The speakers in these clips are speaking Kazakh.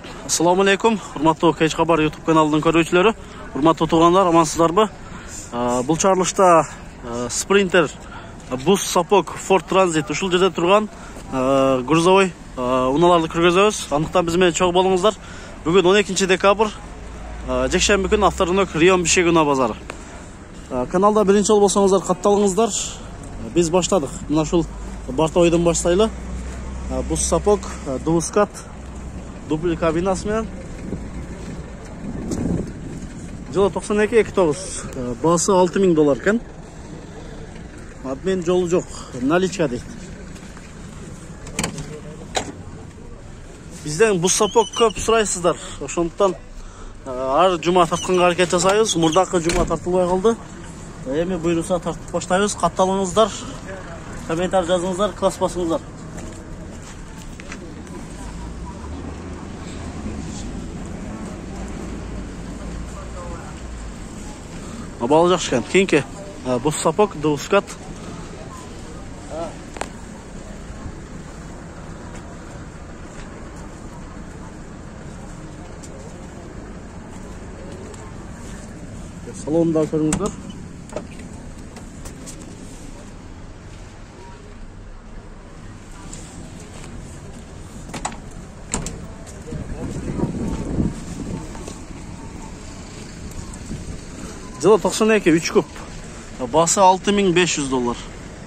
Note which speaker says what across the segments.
Speaker 1: Assalamu alaikum. Урматтуу Кеч Кабар YouTube каналынын көрүүчүлөрү. Урматтуу туугандар, амансыздарбы? Бул чарылышта Sprinter, Bus Sapok, Ford Transit ушул жерде турган грузовой унааларды көргөзөбүз. Андыктан биз менен чогуу болуңуздар. Бүгүн 12 декабрь, жекшемби күнү Авторынок Рион Бишкек унаа базары. Каналда биринчи жолу болсоңуздар катталыңыздар. Биз баштадык. Мына ушул Бартойдон баштайлы. Bus Sapok, Дускат, дубль кабинасы менен. Жылы 92-29, басы $6000 экен. Адмен жолу жок, наличка дейт. Бизден Bus Sapok көп сурайсыздар. Ошондуктан ар жума тартканга аракет жасайбыз. Мурдакы жума тартылбай калды. Эми буйруса тартып баштайбыз. Катталыңыздар, комментарий жазыңыздар, класс басыңыздар. Абалы жакшы экен. Кийинки Bus Sapok, Дускат. Салонда көрүңүздөр. Жылы 92, 3 куб. Басы $6500.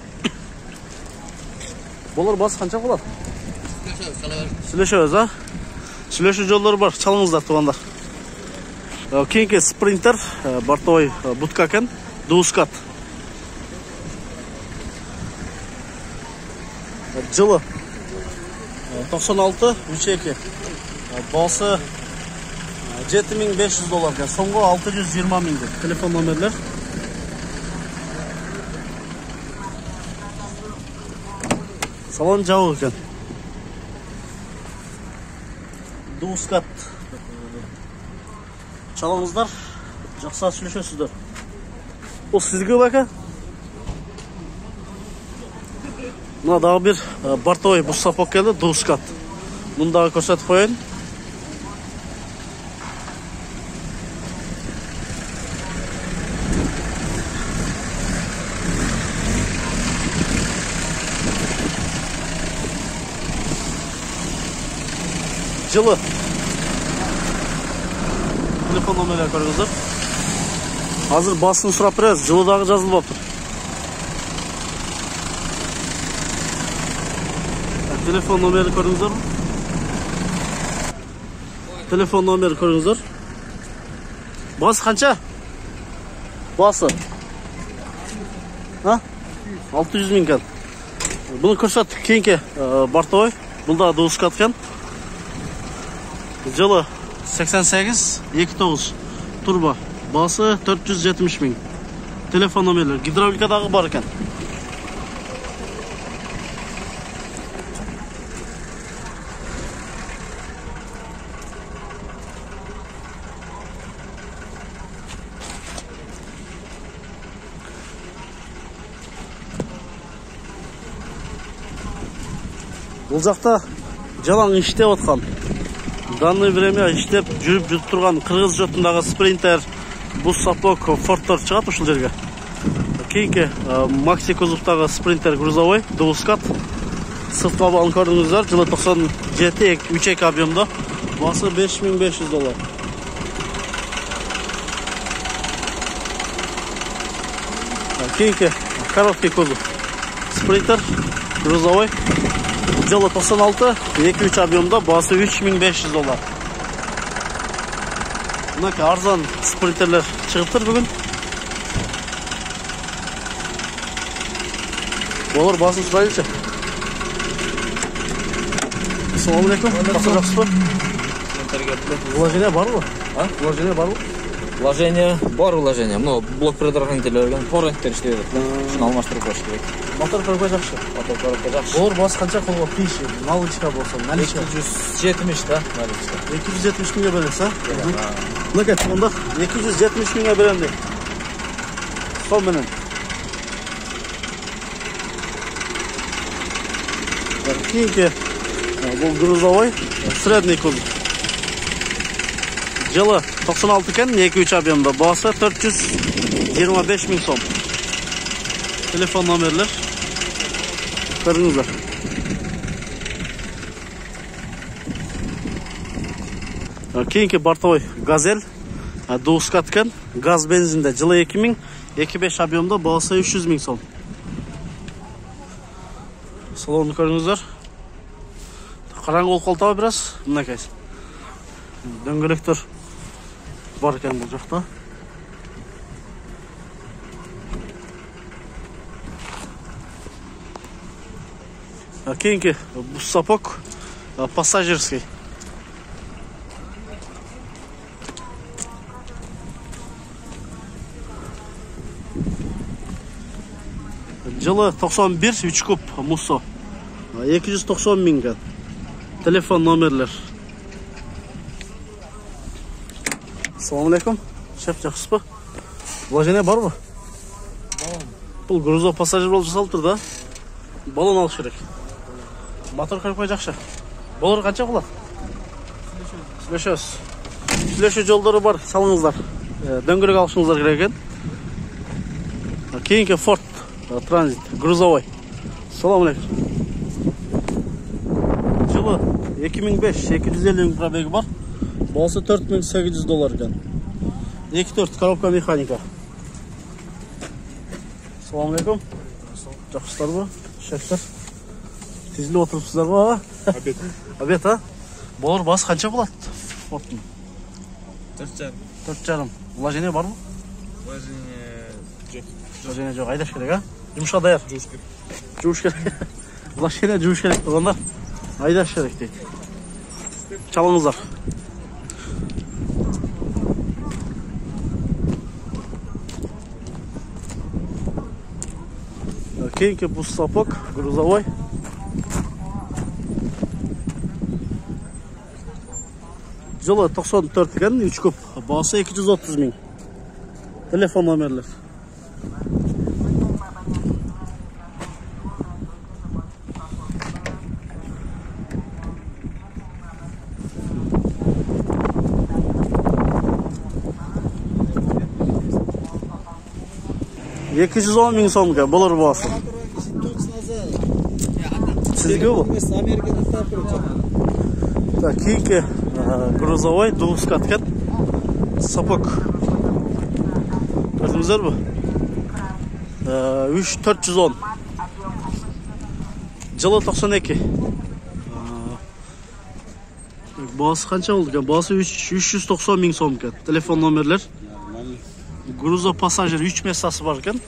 Speaker 1: Болор басы канча болот? Сүйлөшөбүз, а? Сүйлөшүү жолдору бар, чалыңыздар туугандар. Кийинки Sprinter, бортовой будка экен, Дускат. Жылы 96, 3-2. Басы $7500 экен. Соңго 620 000. Телефон номерлер. Салон жабык экен. Дускат. Чалыңыздар, жакса сүйлөшөсүздөр. Бул сизге бака? Мына дагы бир бортовой Bus Sapok келди, Дускат. Муну дагы көрсөтүп коеюн. Жылы телефон номерлер көрүңүздөр. Азыр басын сурап беребиз, жылы дагы жазылып атыр. Телефон номери көрүңүздөр. Телефон номери көрүңүздөр. Басы канча? Басы 600 000 экен. Буну көрсөттүк. Кийинки бортовой, бул да Дускат экен. Жылы 88-29 турбо. Басы 470 000. Телефон номерлер. Гидравлика дагы бар экен. Бул жакта жалаң иштеп аткан. Данный время иштеп жүрүп жүрүп турган кыргыз жотундагы Sprinter, Bus Sapok, Fordтор чыгат ушул жерге. Кийинки Maxi кузовтагы Sprinter грузовой, Дускат. Сыфка балын көрдүңүздөр. Жылы 97, 3-2 объемдо. Басы $5500. Кийинки короткий кузов Sprinter грузовой. Жылы 96, 2-3 объемда, басы $3500. Мынаки арзан спринтерлер чыгыптыр бүгүн. Болор басын сурайлычы. Ассаламу алейкум. Басы жакшысызбы? Вложение барбы? Вложение барбы?
Speaker 2: Вложение бар, вложение. Но блок предохранитель, торренттер иштейт. Шуну алмаштырып коюш керек.
Speaker 1: Мотор көргө жакшы.
Speaker 2: Мотор көргө жакшы.
Speaker 1: Болор басы канча колго пиши? Наличка болсо, наличка
Speaker 2: 270 да, наличка.
Speaker 1: 270 000 бересиз, а? Мынакей туугандар, 270 000 берем дейт. Сол менен. Кийинки бул грузовой, средний кузов. Жылы 96 екен, 2-3 объемда. Бағасы 425 мың сом. Телефон номерлер. Көріңіздер. Кейінгі бортовой газель. Дуускат екен. Газ бензинде жылы 2000, 2-5 объемда бағасы 300 мың сом. Салонды көріңіздер. Қараңғы ол қолтауы біраз. Мұнакай. Дөңгелектер бар екен бұл жақта. Кейінгі бус сапок пассажирский. Жылы 91, 3 куб муссо. 290 мыңға. Телефон номерлер. Ассаламу алейкум. Шеф, жақсы ба? Вложение бар ба? Бұл грузов пассажир болып жасалып тұр да. Балон алып керек. Мотор қай жақшы. Болар қанша болады? Сүлеші жолдары бар, салыңыздар. Дөңгелек алышыңыздар керек екен. Кейінгі Ford Transit, грузовой. Ассаламу алейкум. Жылы 2005, 250 мың пробегі бар. Болсы $4800 екен. 2-4 коробка механика. Ассаламу алейкум. Жақсылар ба? Шефтер. Тезілі отырыпсыздар ба?
Speaker 3: Обед.
Speaker 1: Обед, а? Болар басы қанша болады? Форттың?
Speaker 3: 4,5.
Speaker 1: 4,5. Вложение бар ба?
Speaker 3: Вложение жоқ.
Speaker 1: Вложение жоқ. Айдаш керек, а? Жұмысқа даяр. Жуыш керек. Вложение жуыш керек болғандар. Айдаш керек дейді. Çalыңыздар. Кейінгі бус сапок, грузовой. Жылы 94 екен, 3 куб. Бағасы 230 мың. Телефон номерлер. $210 мың сомға болар бағасы. Сізге бұл? Кейінгі грузовой, дуускат екен. Сапок. Көрдіңіздер бі? 3-410. Жылы 92. Бағасы қанша болды? Бағасы 390 мың сом екен. Телефон номерлер. Грузо пассажир 3 местасы бар екен.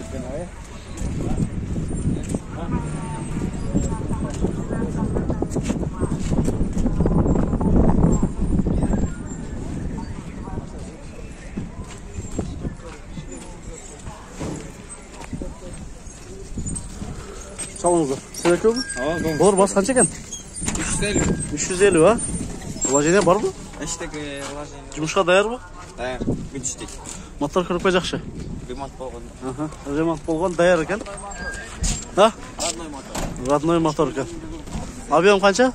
Speaker 1: Салыңыздар. Сіздер көп? Болар басы қанша екен? 350, а? Вложение бар ба?
Speaker 3: Эштеги вложение.
Speaker 1: Жұмысқа даяр ба?
Speaker 3: Даяр. Бүтіштік.
Speaker 1: Мотор кіріп жақшы.
Speaker 3: Ремонт болған.
Speaker 1: Ремонт болған даяр екен. Да?
Speaker 3: Родной мотор.
Speaker 1: Родной мотор екен. Объем қанша?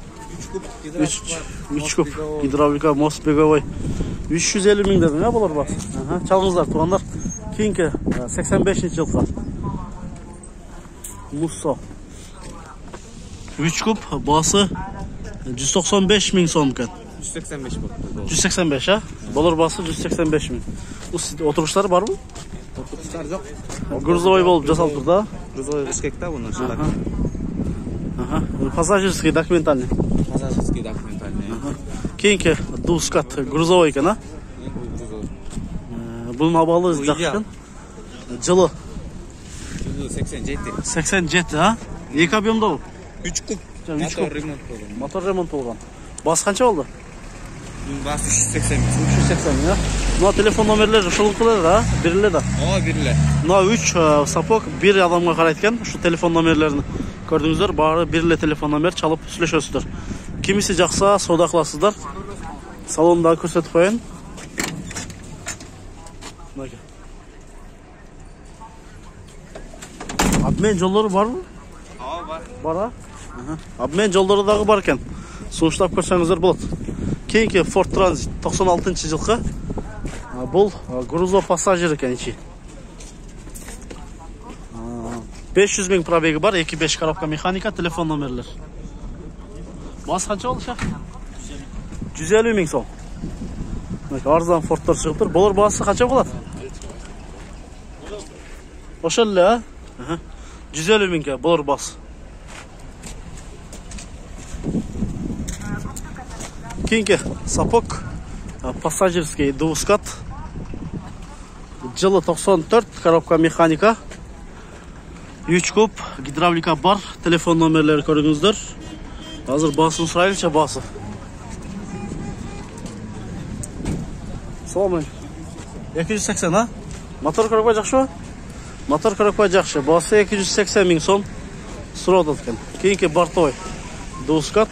Speaker 1: 3 куб. Гидравлика, мост беговой. 350 мың дедім, болар басы. Çalыңыздар, туғандар. Кейінгі 85 жылға. Musso. 3 куб, басы 195 мың сом екен.
Speaker 3: 185 болды.
Speaker 1: 185, а? Болар басы 185 мың. Отырғыштар бар ма?
Speaker 3: Отырғыштар жоқ.
Speaker 1: Грузовой болып жасалып тұр да?
Speaker 3: Грузовой бішкек та, бұны шылак.
Speaker 1: Пассажирский документальный.
Speaker 3: Пассажирский документальный.
Speaker 1: Кейінгі дуускат грузовой екен, а? Бұның абалы жақсы екен. Жылы 87, а? 2 объемда бұл?
Speaker 3: 3 куб. Мотор ремонт болған.
Speaker 1: Мотор ремонт болған. Басы қанша болды?
Speaker 3: Басы 380.
Speaker 1: 380, а? Мына телефон номерлері шылыңқылы да, берілі да?
Speaker 3: Берілі.
Speaker 1: Мына 3 сапок, 1 адамға қарайткен. Şu телефон номерлерін көрдіңіздер. Бары берілі телефон номер çalып сөйлесесіздер. Кимisi жақса, сода қыласыздар. Салондағы көрсетіп қойын. Обмен жолдары бар мı?
Speaker 3: Бар.
Speaker 1: Бар, а? Обмен жолдары дағы бар екен. Соныштап көрсеңіздер болады. Keyingi Ford Transit 96-жылкы. Бул грузо пассажир экен ичи. 500 000 пробеги бар, 2.5 коробка механика, телефон номерлер. Басы канча болду ша? 150 000 сом. Арзан Фордтор чыгып тур. Булар басы канча болот? Ошол эле, 150 000 булар басы. Кийинки сапог пассажирский двускат. Жылы 94, коробка механика. 3 куб, гидравлика бар, телефон номерлери көрүңүздөр. Азыр басын сурайлычы басы. Салам алейкум. 280, а? Мотор коробка жакшы? Мотор коробка жакшы. Басы 280 000 сом. Сурап аткан. Кийинки бортовой двускат.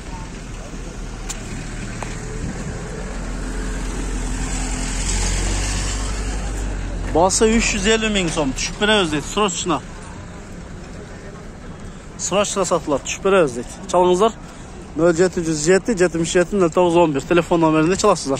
Speaker 1: Bası 350 000 сом. Түшүп беребиз дейт. Срочно. Срочно сатылат. Түшүп беребиз дейт. Чалыңыздар 0707 77 0911 телефон номерине чаласыздар.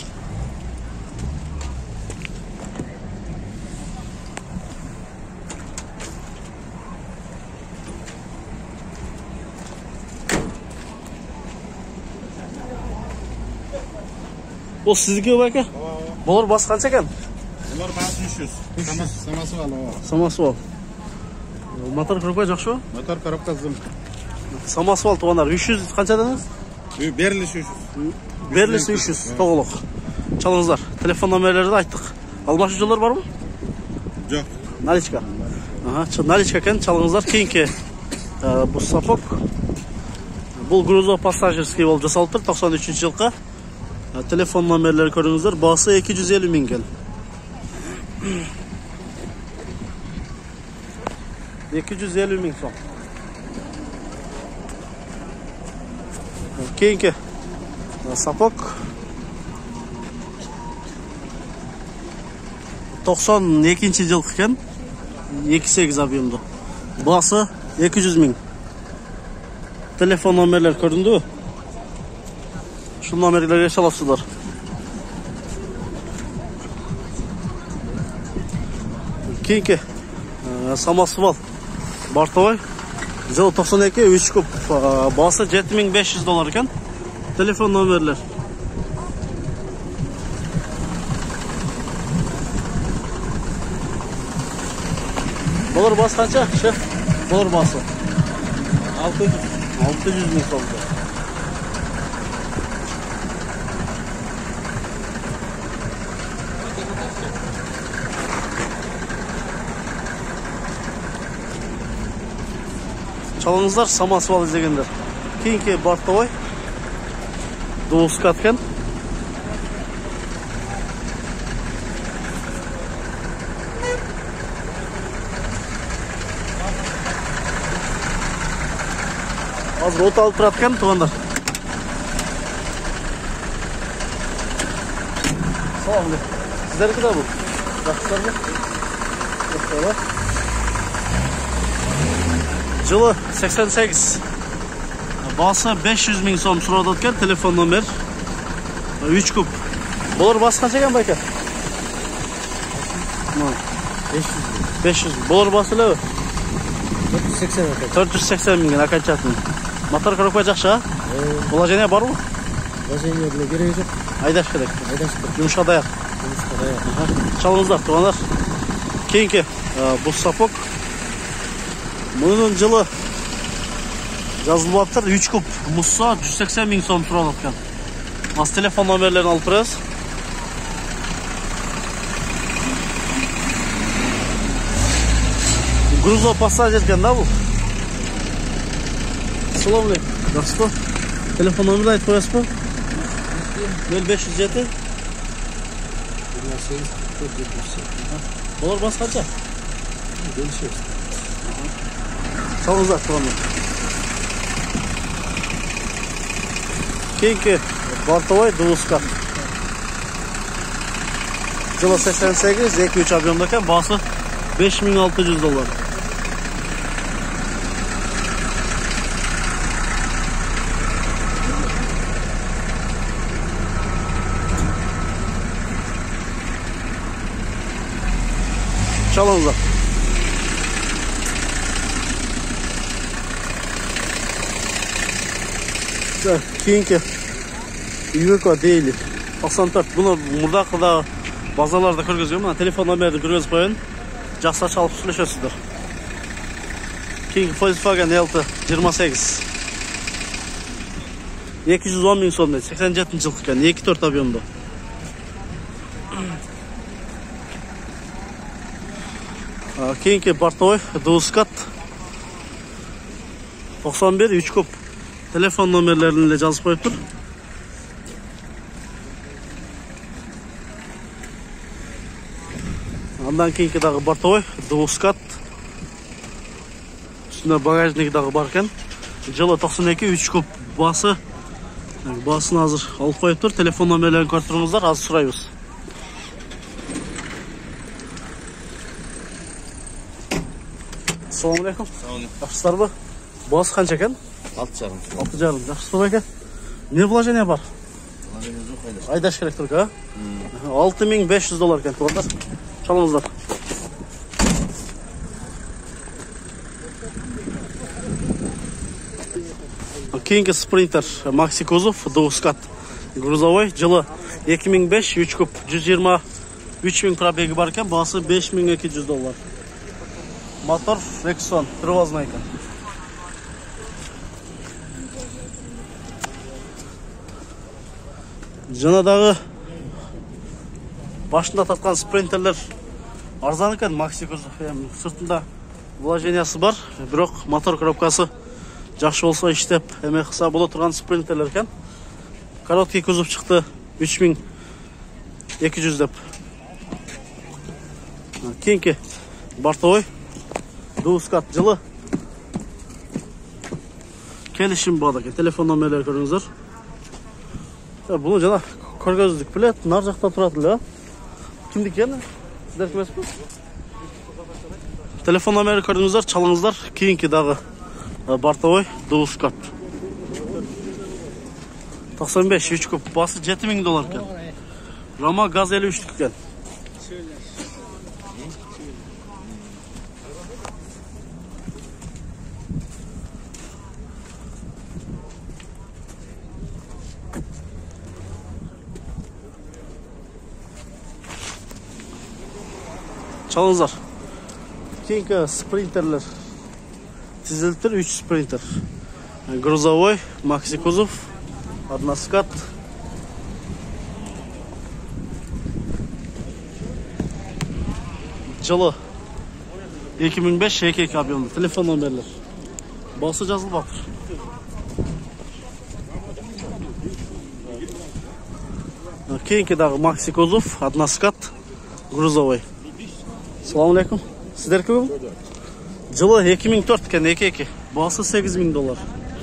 Speaker 1: Бул сиздики байка? Булар басы канча экен?
Speaker 3: Bunlar bası 300. Saması var o.
Speaker 1: Самосвал. Мотор коробка жакшы?
Speaker 3: Motor коробка zım.
Speaker 1: Самосвал тугандар 300 канча дедиңиз?
Speaker 3: Beriliş 300.
Speaker 1: Берилиси 300 тоголок. Чалыңыздар. Телефон номерлерди айттык. Алмашуучулар барбы?
Speaker 3: Жок.
Speaker 1: Наличка. Наличка экен, чалыңыздар. Кийинки бул сапог. Бул грузо пассажирский болуп жасалыптыр 93-жылкы. Телефон номерлери көрүңүздөр. Басы 250 000 экен. 250 000 сом. Кийинки сапог 92-жылкы экен. 2.8 объемдуу. Басы 200 000. Телефон номерлер көрүндүбү? Ушул номерлерге чаласыздар. Кийинки самосвал бортовой. Жылы 92, 3 куб. Басы $7500 экен. Телефон номерлер. Булар басы канча? Шеф, булар басы 600 000 сом. Чалыңыздар, самосвал издегендер. Кийинки бортовой двускат экен. Азыр от алып турат экен туугандар. Салам алейкум. Сиздерки да бул? Жакшысыздарбы? Жылы 88. Басы 500 000 сом сурап аткан, телефон номер 3 куб. Булар басы канча экен байка? 500. Булар басы элеби? 480 000 акачатын. Мотор коробка жакшы, а? Положение барбы?
Speaker 2: Положение деле кереги жок.
Speaker 1: Айдаш керек. Жумушка даяк. Чалыңыздар, туугандар. Кийинки бул сапог. Мунун жылы жазылып аптыр 3 куб. Мусса 180 000 сом турап аткан. Аз телефон номерлерин алып беребиз. Грузо пассажир экен да бул. Салам алейкум. Жакшысызбы? Телефон номерди айтып коесузбу? 0507 Булар басы канча? Чалыңыздар, туугандар. Кийинки бортовой двускат. Жылы 88, 2-3 объемда экен, басы $5600. Çalыңыздар. Keyingi Iveco Daily 94. Bunu murdaqıda bazalarda көргөзгөн. Mana telefon номерин көргөзүп коюн. Жақсы çalып сүйлөшөсүздөр. Keyingi Volkswagen Elti 28. 210 bin so'm, 87 yıl ekan, 2.4 объемда. Keyingi Bartoy Duuskat 91 3 kup. Telefon nomerlerini de жазып koyup tur. Ondan keyingi dağı Bartoy Duuskat. Üstünde bagajnik dağı barken. Жылы 92 3 kup bası. Basını hazır alıp koyup tur. Telefon nomerlerini koyup turыңыздар, az surayбыз. Assalamualaikum. Yaxşısызlar mı? Bası qancha ekan?
Speaker 2: 6,5.
Speaker 1: 6,5. Yaxşısызlar aka. Ne vложение бар?
Speaker 2: Vложение жоқ қайда.
Speaker 1: Айдаш керек только, а? $6,500 ekan, туғандар. Çalыңыздар. Keyingi Sprinter Maxi Kuzov Duuskat грузовой, жылы 2005 3 kup, 123.000 пробеги бар ekan, bası $5,200. Motor Rexon, привозной ekan. Жаңадағы башында татқан спринтерлер арзан екен, Maxi Kuzov. Сыртында вложениясы бар, бирок мотор коробкасы жақсы болса иштеп, эме кыса боло турган спринтерлер екен. Короткий кузов чыкты 3,200 деп. Кийинки Bartoy Duuskat жылы келишим бар екен. Телефон номерлери көрүңүздөр. Bunu жана көргөздүк билет, нар жакта турат эле. Кимдики экен? Сиздерки эмеспи? Телефон номери көрдүңүздөр, чалыңыздар. Кийинки дагы Bartoy Duuskat 95 3 kup, bası $7,000 eкен. Rama gaz 53'lük eкен. Çalыңыздар. Keyingi sprinterler тизилиптир, 3 спринтер. Грузовой, Maxi Kuzov, односкат. Жылы 2005 2.2 объемда. Телефон номерлер. Басы жазылып атыр. Keyingi дагы Maxi Kuzov, односкат, грузовой. Assalamu alaikum. Сиздерки бул? Жылы 2004 eкен, 2.2. Bası $8,000.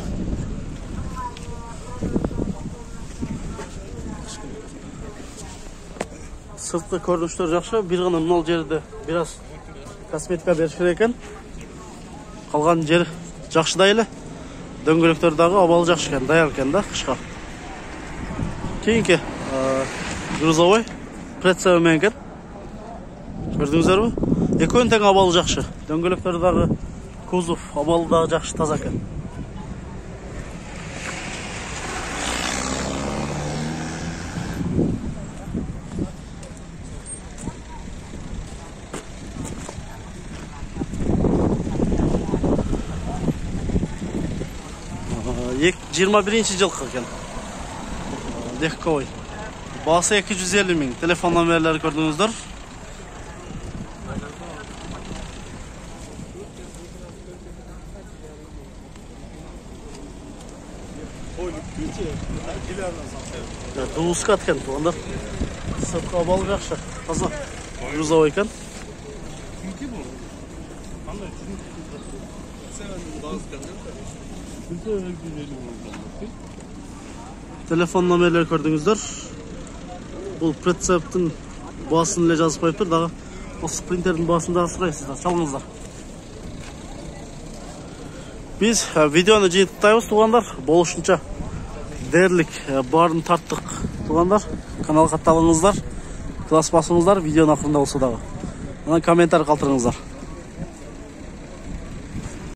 Speaker 1: Sırtlı көрүнүштөр жакшы, бир гана мынал жерде biraz косметика бериш керек экен. Калган жер жакшыдай эле. Дөңгөлөктөр дагы абалы жакшы экен, даяр экен да кышка. Кийинки грузовой прицеп менен экен. Көрдүңүздөрбү? Экөөнүн тең абалы жакшы. Дөңгөлөктөр дагы, кузов абалы дагы жакшы, таза экен. Жыйырма биринчи жылкы экен. Легковой. Басы 250 миң. Телефон номерлери көрдүңүздөр. Duuskat eкен, туғандар. Сыртқы абалы жакшы, таза. Грузовой экен. Телефон номерлери көрдүңүздөр. Бул прицептин басын эле жазып коюптур, дагы бул спринтердин басын дагы сурайсыздар, чалыңыздар. Биз видеону жыйынтыктайбыз, туғандар. Болушунча дээрлик баарын тарттык, туғандар. Каналга катталыңыздар, класс басыңыздар, видеонун акырында болсо дагы. Ана комментарий калтырыңыздар.